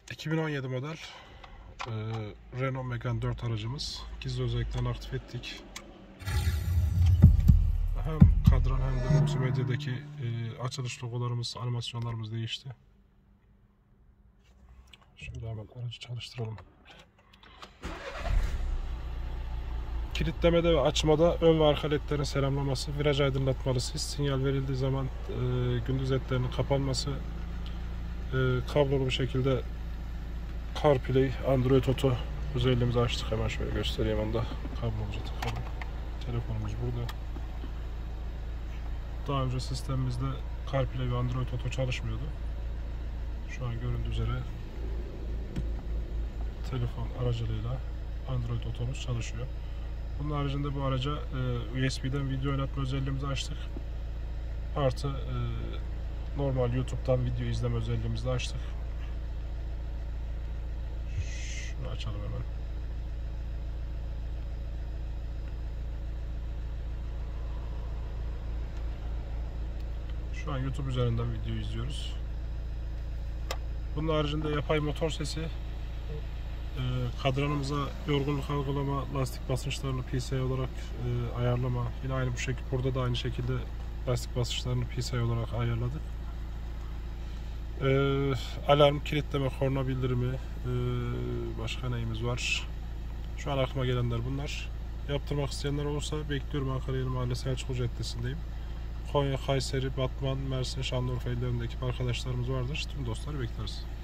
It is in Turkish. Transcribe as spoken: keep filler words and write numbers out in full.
iki bin on yedi model e, Renault Megane dört aracımız. Gizli özelliklerini aktif ettik. Hem kadran hem de multimedyadaki e, açılış logolarımız, animasyonlarımız değişti. Şöyle hemen aracı çalıştıralım. Kilitlemede ve açmada ön ve arka ledlerin selamlaması, viraj aydınlatmalısı, sinyal verildiği zaman e, gündüz ledlerinin kapanması, e, kablolu bir şekilde CarPlay, Android Auto özelliğimizi açtık. Hemen şöyle göstereyim, onu da kablomuza takalım. Telefonumuz burada. Daha önce sistemimizde CarPlay ve Android Auto çalışmıyordu. Şu an göründüğü üzere telefon aracılığıyla Android Auto'muz çalışıyor. Bunun haricinde bu araca e, U S B'den video oynatma özelliğimizi açtık. Artı e, normal YouTube'dan video izleme özelliğimizi de açtık. Şunu açalım hemen. Şu an YouTube üzerinden video izliyoruz. Bunun haricinde yapay motor sesi, e, kadranımıza yorgunluk algılama, lastik basınçlarını P S I olarak e, ayarlama. Yine aynı bu şekilde, burada da aynı şekilde lastik basınçlarını P S I olarak ayarladık. E, alarm, kilitleme, korna bildirimi, e, başka neyimiz var? Şu an aklıma gelenler bunlar. Yaptırmak isteyenler olursa bekliyorum. Ankara Yeni Mahalle Selçuklu Caddesi'ndeyim. Konya, Kayseri, Batman, Mersin, Şanlıurfa illerindeki arkadaşlarımız vardır. Tüm dostları bekleriz.